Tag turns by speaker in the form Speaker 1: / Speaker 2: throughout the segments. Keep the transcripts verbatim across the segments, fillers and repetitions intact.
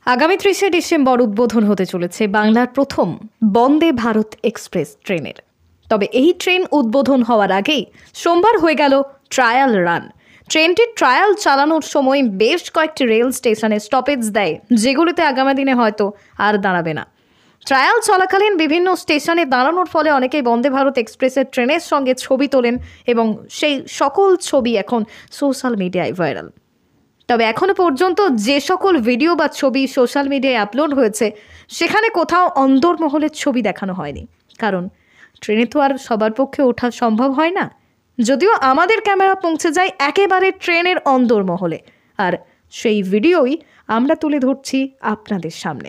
Speaker 1: আগামী ত্রিশে ডিসেম্বর উদ্বোধন হতে চলেছে বাংলার প্রথম বন্দে ভারত এক্সপ্রেস ট্রেনের। তবে এই ট্রেন উদ্বোধন হওয়ার আগেই সোমবার হয়ে গেল ট্রায়াল রান। ট্রেনটির ট্রায়াল চালানোর সময় বেশ কয়েকটি রেল স্টেশনে স্টপেজ দেয়, যেগুলিতে আগামী দিনে হয়তো আর দাঁড়াবে না। ট্রায়াল চলাকালীন বিভিন্ন স্টেশনে দাঁড়ানোর ফলে অনেকেই বন্দে ভারত এক্সপ্রেসের ট্রেনের সঙ্গে ছবি তোলেন এবং সেই সকল ছবি এখন সোশ্যাল মিডিয়ায় ভাইরাল। তবে এখনো পর্যন্ত যে সকল ভিডিও বা ছবি সোশ্যাল মিডিয়ায় আপলোড হয়েছে সেখানে কোথাও অন্দরমহলের ছবি দেখানো হয়নি, কারণ ট্রেনে তো আর সবার পক্ষে ওঠা সম্ভব হয় না। যদিও আমাদের ক্যামেরা পৌঁছে যায় একেবারে ট্রেনের অন্দরমহলে, আর সেই ভিডিওই আমরা তুলে ধরছি আপনাদের সামনে।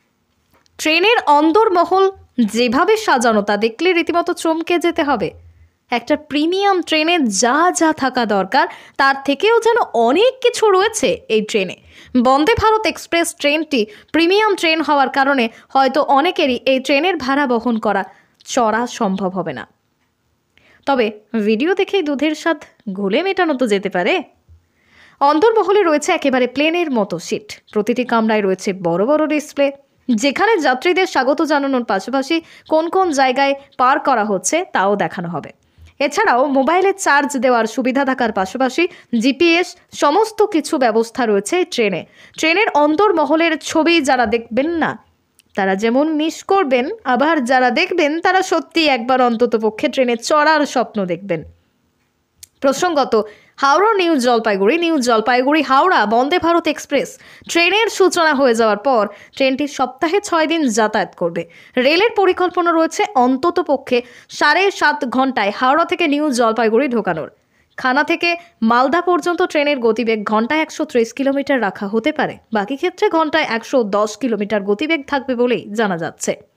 Speaker 1: ট্রেনের অন্দরমহল যেভাবে সাজানো তা দেখলে রীতিমতো চমকে যেতে হবে। একটা প্রিমিয়াম ট্রেনে যা যা থাকা দরকার তার থেকেও যেন অনেক কিছু রয়েছে এই ট্রেনে। বন্দে ভারত এক্সপ্রেস ট্রেনটি প্রিমিয়াম ট্রেন হওয়ার কারণে হয়তো অনেকেরই এই ট্রেনের ভাড়া বহন করা চড়া সম্ভব হবে না। তবে ভিডিও দেখেই দুধের স্বাদ ঘোলে মেটানো তো যেতে পারে। অন্দরমহলে রয়েছে একেবারে প্লেনের মতো সিট, প্রতিটি কামরায় রয়েছে বড় বড় ডিসপ্লে, যেখানে যাত্রীদের স্বাগত জানানোর পাশাপাশি কোন কোন জায়গায় পার করা হচ্ছে তাও দেখানো হবে। এছাড়াও মোবাইলে চার্জ দেওয়ার সুবিধা থাকার পাশাপাশি জিপিএস সমস্ত কিছু ব্যবস্থা রয়েছে ট্রেনে। ট্রেনের অন্দরমহলের ছবি যারা দেখবেন না তারা যেমন মিস করবেন, আবার যারা দেখবেন তারা সত্যি একবার অন্তত পক্ষে ট্রেনে চড়ার স্বপ্ন দেখবেন। প্রসঙ্গত, Howrah new Jalpaiguri new Jalpaiguri Howrah Vande Bharat express ট্রেনের সূচনা হয়ে যাওয়ার পর ট্রেনটি সপ্তাহে ছয় দিন যাতায়াত করবে। রেলের পরিকল্পনা রয়েছে অন্তত পক্ষে সাড়ে সাত ঘন্টায় হাওড়া থেকে নিউ জলপাইগুড়ি ঢোকানোর। খানা থেকে মালদা পর্যন্ত ট্রেনের গতিবেগ ঘন্টায় একশো ত্রিশ কিলোমিটার রাখা হতে পারে, বাকি ক্ষেত্রে ঘন্টায় একশো দশ কিলোমিটার গতিবেগ থাকবে বলেই জানা যাচ্ছে।